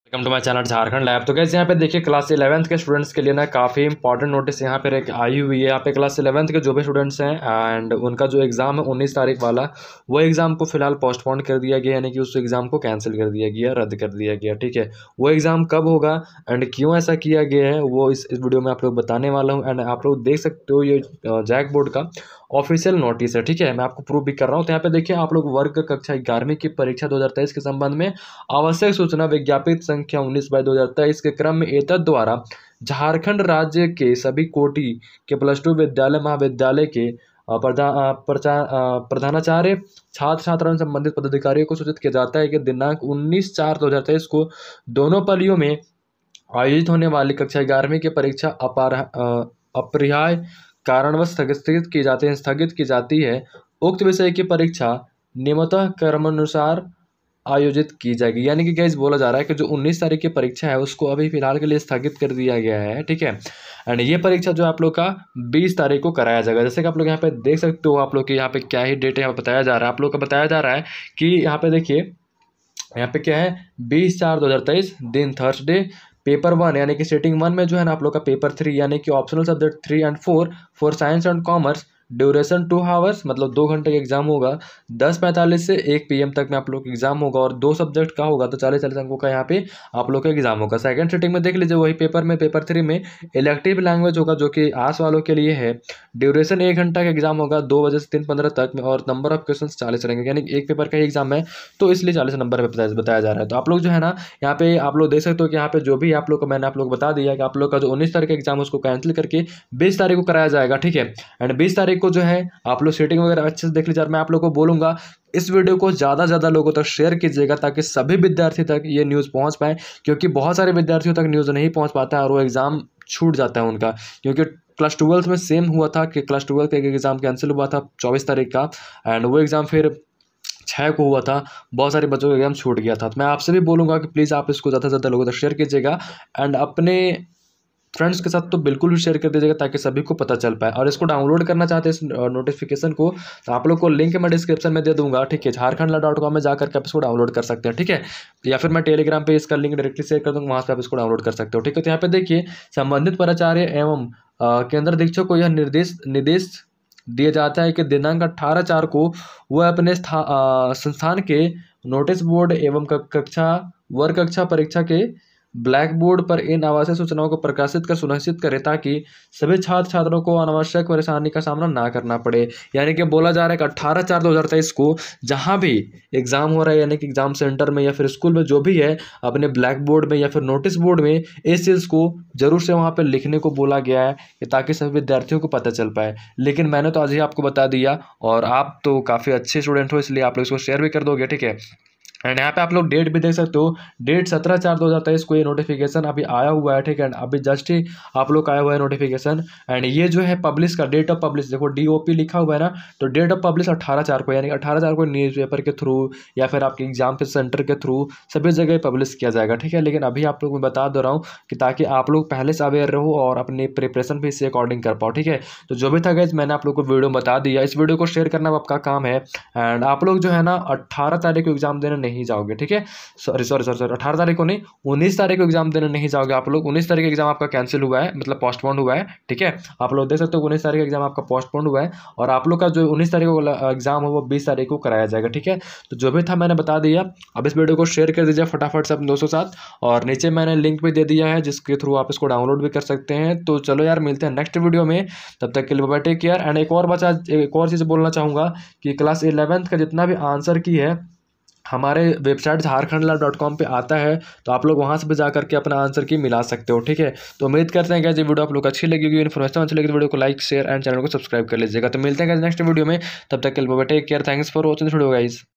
Welcome to my channel Jharkhand lab. तो कैसे यहाँ पे देखिए क्लास 11th के स्टूडेंट्स के लिए ना काफ़ी इंपॉर्टेंट नोटिस यहाँ पे एक आई हुई है। यहाँ पे क्लास 11th के जो भी स्टूडेंट्स हैं एंड उनका जो एग्ज़ाम है 19 तारीख वाला, वो एग्ज़ाम को फिलहाल पोस्टपोन कर दिया गया, यानी कि उस एग्ज़ाम को कैंसिल कर दिया गया, रद्द कर दिया गया। ठीक है, वो एग्ज़ाम कब होगा एंड क्यों ऐसा किया गया है वो इस वीडियो में आप लोग बताने वाला हूँ। एंड आप लोग देख सकते हो ये जैक बोर्ड का ऑफिशियल नोटिस है। ठीक है, मैं आपको प्रूफ भी कर रहा हूँ। तो यहाँ पे देखिए आप लोग वर्ग कक्षा 11वीं की परीक्षा 2023 के संबंध में आवश्यक सूचना विज्ञापित संख्या 19/2023 के क्रम में एतद द्वारा झारखंड राज्य के सभी कोटि के +2 विद्यालय महाविद्यालय के प्रधानाचार्य छात्र छात्राओं संबंधित पदाधिकारियों को सूचित किया जाता है कि दिनांक 19/4/2023 को दोनों पालियों में आयोजित होने वाली कक्षा 11वीं की परीक्षा अपरिहार्य कारणवश स्थगित की जाती है। उक्त विषय की परीक्षा नियमतः क्रमानुसार आयोजित की जाएगी। यानी कि गाइस बोला जा रहा है कि जो 19 तारीख की परीक्षा है उसको अभी फिलहाल के लिए स्थगित कर दिया गया है। ठीक है, एंड ये परीक्षा जो आप लोग का 20 तारीख को कराया जाएगा। जैसे कि आप लोग यहाँ पे देख सकते हो, आप लोग के यहाँ पे क्या ही डेट है यहाँ बताया जा रहा है। आप लोग का बताया जा रहा है कि यहाँ पे देखिए, यहाँ पे क्या है 20/4/2023 दिन थर्सडे, पेपर 1 यानी कि सेटिंग 1 में जो है ना आप लोग का पेपर 3 यानी कि optional subject 3 and 4 for science and commerce, duration 2 hours, मतलब 2 घंटे का एग्जाम होगा। 10:45 से 1 PM तक में आप लोग एग्जाम होगा और 2 सब्जेक्ट का होगा, तो 40 अंकों का यहाँ पे आप लोग का एग्जाम होगा। सेकंड सेटिंग में देख लीजिए वही पेपर में, पेपर 3 में इलेक्टिव लैंग्वेज होगा जो कि आर्ट्स वालों के लिए है। ड्यूरेशन 1 घंटा का एग्जाम होगा 2 बजे से 3:15 तक में, और नंबर ऑफ क्वेश्चन 40 रहेंगे, यानी एक पेपर का ही एग्जाम है तो इसलिए 40 नंबर पे बताया जा रहा है। तो आप लोग जो है ना यहाँ पे आप लोग देख सकते हो कि यहाँ पे जो भी आप लोग को मैंने आप लोग बता दिया कि आप लोग का जो 19 तारीख का एग्जाम है उसको कैंसिल करके 20 तारीख को कराया जाएगा। ठीक है, एंड 20 तारीख को जो है आप लोग सेटिंग वगैरह अच्छे से देख लीजिए। मैं आप लोग को बोलूंगा इस वीडियो को ज़्यादा से ज़्यादा लोगों तक शेयर कीजिएगा ताकि सभी विद्यार्थी तक ये न्यूज़ पहुंच पाए, क्योंकि बहुत सारे विद्यार्थियों तक न्यूज़ नहीं पहुंच पाता है और वो एग्ज़ाम छूट जाता है उनका। क्योंकि क्लास 12 में सेम हुआ था कि क्लास 12 का एक एग्ज़ाम कैंसिल हुआ था 24 तारीख का, एंड वो एग्ज़ाम फिर 6 को हुआ था। बहुत सारे बच्चों का एग्जाम छूट गया था। तो मैं आपसे भी बोलूँगा कि प्लीज़ आप इसको ज़्यादा से ज़्यादा लोगों तक शेयर कीजिएगा एंड अपने फ्रेंड्स के साथ तो बिल्कुल भी शेयर कर दीजिएगा ताकि सभी को पता चल पाए। और इसको डाउनलोड करना चाहते हैं इस नोटिफिकेशन को, तो आप लोग को लिंक मैं डिस्क्रिप्शन में दे दूंगा। ठीक है, झारखंडला.com में जाकर के आप इसको डाउनलोड कर सकते हैं। ठीक है, या फिर मैं टेलीग्राम पे इसका लिंक डायरेक्टली शेयर कर दूँगा, वहाँ से आप इसको डाउनलोड कर सकते हो। ठीक है, तो यहाँ पे देखिए संबंधित प्राचार्य एवं केंद्र अधीक्षक को यह निर्देश दिया जाता है कि दिनांक 18/4 को वह अपने संस्थान के नोटिस बोर्ड एवं वर्ग कक्षा परीक्षा के ब्लैक बोर्ड पर इन आवश्यक सूचनाओं को प्रकाशित कर सुनिश्चित करे ताकि सभी छात्र छात्रों को अनावश्यक परेशानी का सामना ना करना पड़े। यानी कि बोला जा रहा है कि 18/4/2023 को जहां भी एग्जाम हो रहा है, यानी कि एग्जाम सेंटर में या फिर स्कूल में जो भी है, अपने ब्लैक बोर्ड में या फिर नोटिस बोर्ड में इस चीज़ को जरूर से वहाँ पर लिखने को बोला गया है कि ताकि सभी विद्यार्थियों को पता चल पाए। लेकिन मैंने तो आज ही आपको बता दिया और आप तो काफ़ी अच्छे स्टूडेंट हो, इसलिए आप लोग इसको शेयर भी कर दोगे। ठीक है, एंड यहाँ पे आप लोग डेट भी देख सकते हो, डेट 17/4/2023 को ये नोटिफिकेशन अभी आया हुआ है। ठीक है, अभी जस्ट ही आप लोग का आया हुआ है नोटिफिकेशन। एंड ये जो है पब्लिश का डेट ऑफ पब्लिश देखो DOP लिखा हुआ है ना, तो डेट ऑफ पब्लिश 18/4 को, यानी 18/4 को न्यूज़पेपर के थ्रू या फिर आपके एग्जाम के सेंटर के थ्रू सभी जगह पब्लिश किया जाएगा। ठीक है, लेकिन अभी आप लोग मैं बता दे रहा हूँ कि ताकि आप लोग पहले से अवेयर रहो और अपनी प्रिपरेशन भी इससे अकॉर्डिंग कर पाओ। ठीक है, तो जो भी था गाइस मैंने आप लोग को वीडियो बता दिया, इस वीडियो को शेयर करना आपका काम है। एंड आप लोग जो है ना 18 तारीख को एग्जाम देने नहीं जाओगे। ठीक है, सॉरी 18 तारीख को नहीं, 19 तारीख को एग्जाम देने नहीं जाओगे आप लोग। 19 तारीख का एग्जाम आपका कैंसिल हुआ है, मतलब पोस्टपोन हुआ है। ठीक है, आप लोग देख सकते हो 19 तारीख का एग्जाम आपका पोस्टपोन हुआ है और आप लोग का जो 19 तारीख को एग्जाम है वो 20 तारीख को कराया जाएगा। ठीक है, तो जो भी था मैंने बता दिया। अब इस वीडियो को शेयर कर दीजिए फटाफट से अपने दोस्तों के साथ, और नीचे मैंने लिंक भी दे दिया है जिसके थ्रू आप इसको डाउनलोड भी कर सकते हैं। तो चलो यार, मिलते हैं नेक्स्ट वीडियो में, तब तक के लिए बाय, टेक केयर। एंड एक और चीज़ बोलना चाहूँगा कि क्लास 11th का जितना भी आंसर की है हमारे वेबसाइट झारखंडला.com पे आता है, तो आप लोग वहाँ से भी जा करके अपना आंसर की मिला सकते हो। ठीक है, तो उम्मीद करते हैं कि ये वीडियो आप लोग अच्छी लगेगी, इन्फॉर्मेशन अच्छी लगेगी तो वीडियो को लाइक शेयर एंड चैनल को सब्सक्राइब कर लीजिएगा। तो मिलते हैं नेक्स्ट वीडियो में, तब तक के लिए take care, thanks for watching this video guys.